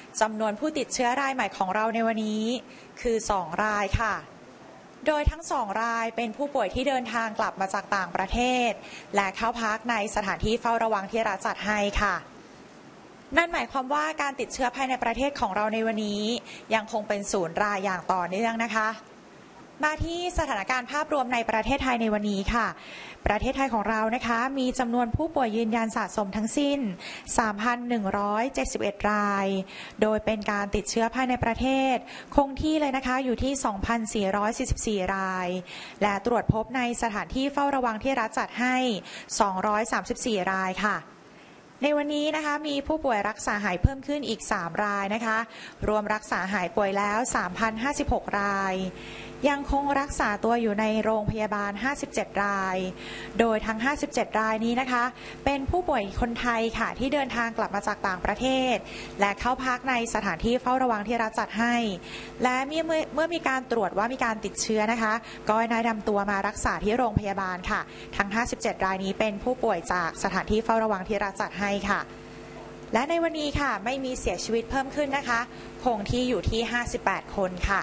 จำนวนผู้ติดเชื้อรายใหม่ของเราในวันนี้คือ2รายค่ะโดยทั้ง2รายเป็นผู้ป่วยที่เดินทางกลับมาจากต่างประเทศและเข้าพักในสถานที่เฝ้าระวังที่รัฐจัดให้ค่ะนั่นหมายความว่าการติดเชื้อภายในประเทศของเราในวันนี้ยังคงเป็น0รายอย่างต่อเนื่องนะคะมาที่สถานการณ์ภาพรวมในประเทศไทยในวันนี้ค่ะประเทศไทยของเรานะคะมีจำนวนผู้ป่วยยืนยันสะสมทั้งสิ้น 3,171 รายโดยเป็นการติดเชื้อภายในประเทศคงที่เลยนะคะอยู่ที่ 2,444 รายและตรวจพบในสถานที่เฝ้าระวังที่รัฐจัดให้234รายค่ะในวันนี้นะคะมีผู้ป่วยรักษาหายเพิ่มขึ้นอีก3รายนะคะรวมรักษาหายป่วยแล้ว 3,056 รายยังคงรักษาตัวอยู่ในโรงพยาบาล57รายโดยทั้ง57รายนี้นะคะเป็นผู้ป่วยคนไทยค่ะที่เดินทางกลับมาจากต่างประเทศและเข้าพักในสถานที่เฝ้าระวังที่รัฐจัดให้และเมื่อมีการตรวจว่ามีการติดเชื้อนะคะก็ได้นำตัวมารักษาที่โรงพยาบาลค่ะทั้ง57รายนี้เป็นผู้ป่วยจากสถานที่เฝ้าระวังที่รัฐจัดให้ค่ะและในวันนี้ค่ะไม่มีเสียชีวิตเพิ่มขึ้นนะคะคงที่อยู่ที่58คนค่ะ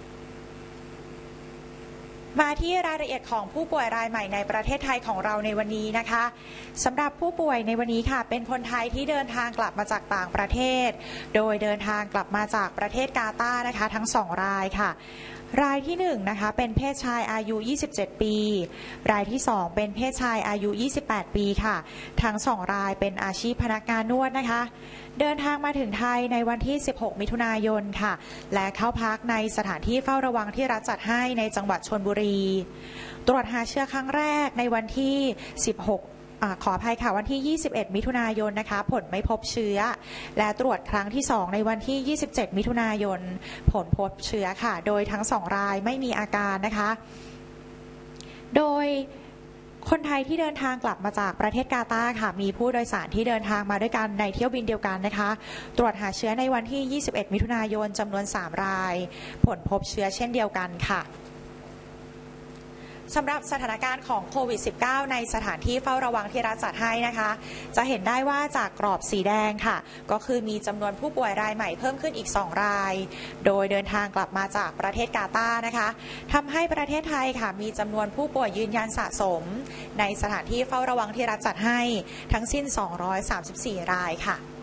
มาที่รายละเอียดของผู้ป่วยรายใหม่ในประเทศไทยของเราในวันนี้นะคะสำหรับผู้ป่วยในวันนี้ค่ะเป็นคนไทยที่เดินทางกลับมาจากต่างประเทศโดยเดินทางกลับมาจากประเทศกาตาร์นะคะทั้ง2รายค่ะรายที่1นะคะเป็นเพศชายอายุ27ปีรายที่2เป็นเพศชายอายุ28ปีค่ะทั้ง2รายเป็นอาชีพพนักงานนวดนะคะเดินทางมาถึงไทยในวันที่16มิถุนายนค่ะและเข้าพักในสถานที่เฝ้าระวังที่รัฐจัดให้ในจังหวัดชลบุรีตรวจหาเชื้อครั้งแรกในวันที่ขออภัยค่ะวันที่21มิถุนายนนะคะผลไม่พบเชื้อและตรวจครั้งที่2ในวันที่27มิถุนายนผลพบเชื้อค่ะโดยทั้ง2รายไม่มีอาการนะคะโดยคนไทยที่เดินทางกลับมาจากประเทศกาตาร์ค่ะมีผู้โดยสารที่เดินทางมาด้วยกันในเที่ยวบินเดียวกันนะคะตรวจหาเชื้อในวันที่21มิถุนายนจำนวน3รายผลพบเชื้อเช่นเดียวกันค่ะสำหรับสถานการณ์ของโควิด -19 ในสถานที่เฝ้าระวังที่รัฐจัดให้นะคะจะเห็นได้ว่าจากกรอบสีแดงค่ะก็คือมีจำนวนผู้ป่วยรายใหม่เพิ่มขึ้นอีก2รายโดยเดินทางกลับมาจากประเทศกาตาร์นะคะทำให้ประเทศไทยค่ะมีจำนวนผู้ป่วยยืนยันสะสมในสถานที่เฝ้าระวังที่รัฐจัดให้ทั้งสิ้น234รายค่ะ